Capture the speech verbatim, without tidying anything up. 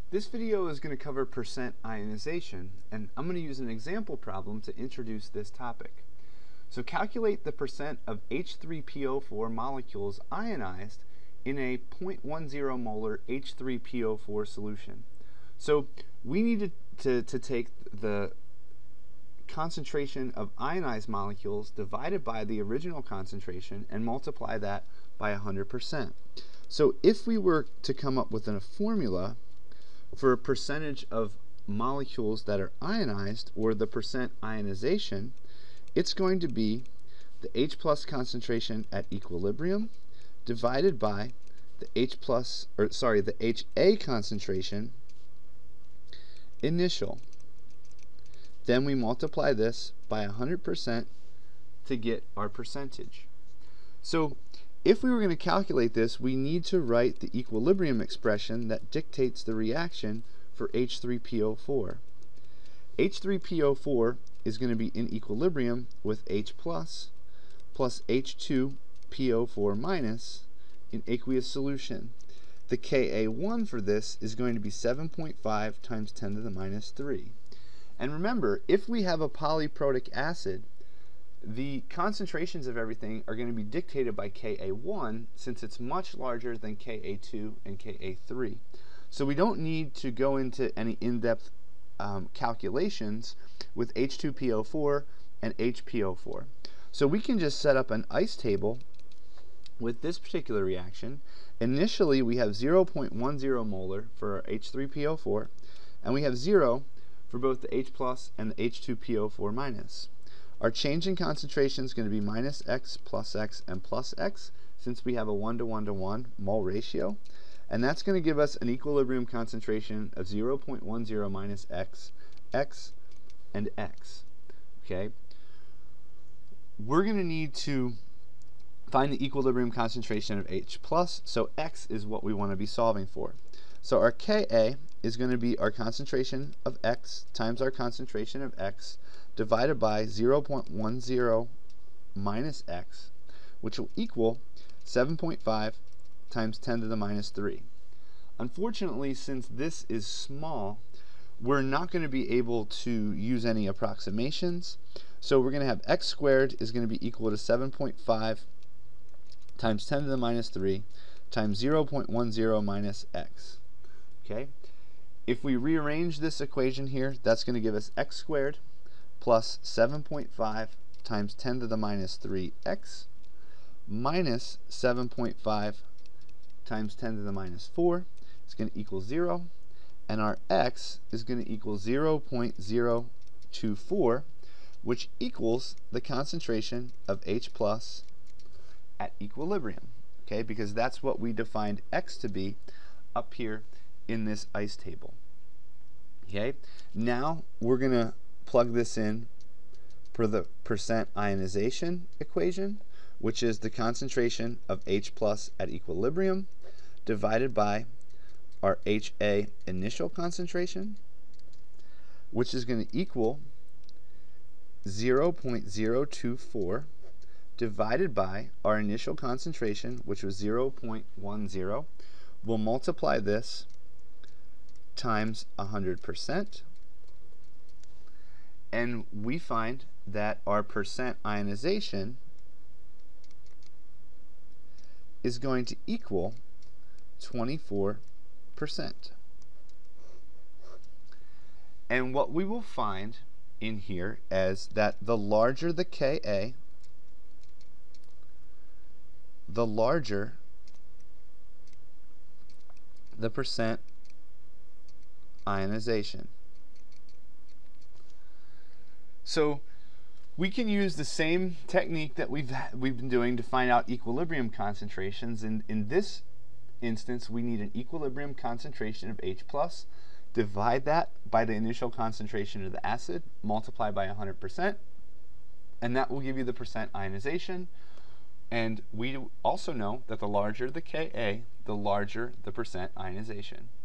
This video is going to cover percent ionization, and I'm going to use an example problem to introduce this topic. So calculate the percent of H three P O four molecules ionized in a zero point one zero molar H three P O four solution. So we need to, to take the concentration of ionized molecules divided by the original concentration and multiply that by one hundred percent. So if we were to come up with a formula for a percentage of molecules that are ionized, or the percent ionization, it's going to be the H plus concentration at equilibrium divided by the H plus, or sorry, the H A concentration initial. Then we multiply this by one hundred percent to get our percentage. So if we were going to calculate this, we need to write the equilibrium expression that dictates the reaction for H three P O four. H three P O four is going to be in equilibrium with H plus plus H two P O four minus in aqueous solution. The K A one for this is going to be seven point five times ten to the minus three. And remember, if we have a polyprotic acid, the concentrations of everything are going to be dictated by K A one, since it's much larger than K A two and K A three. So we don't need to go into any in-depth um, calculations with H two P O four and H P O four. So we can just set up an ice table with this particular reaction. Initially we have zero point one zero molar for H three P O four, and we have zero for both the H plus and the H two P O four minus. Our change in concentration is going to be minus x plus x and plus x, since we have a one to one to one mole ratio, and that's going to give us an equilibrium concentration of zero point one zero minus x, x, and x. Okay, we're going to need to find the equilibrium concentration of H plus, so x is what we want to be solving for. So our Ka is going to be our concentration of x times our concentration of x divided by zero point one zero minus x, which will equal seven point five times ten to the minus three. Unfortunately, since this is small, we're not going to be able to use any approximations. So we're going to have x squared is going to be equal to seven point five times ten to the minus three times zero point one zero minus x. Okay? If we rearrange this equation here, that's going to give us x squared plus seven point five times ten to the minus three x minus seven point five times ten to the minus four is going to equal zero, and our x is going to equal zero point zero two four, which equals the concentration of H plus at equilibrium, okay, because that's what we defined x to be up here in this ice table. Okay, now we're going to plug this in for the percent ionization equation, which is the concentration of H plus at equilibrium divided by our H A initial concentration, which is going to equal zero point zero two four divided by our initial concentration, which was zero point one zero. We'll multiply this times one hundred percent, and we find that our percent ionization is going to equal twenty-four percent. And what we will find in here is that the larger the Ka, the larger the percent ionization. So we can use the same technique that we've we've been doing to find out equilibrium concentrations. And in this instance, we need an equilibrium concentration of H plus. Divide that by the initial concentration of the acid, multiply by one hundred percent, and that will give you the percent ionization. And we also know that the larger the Ka, the larger the percent ionization.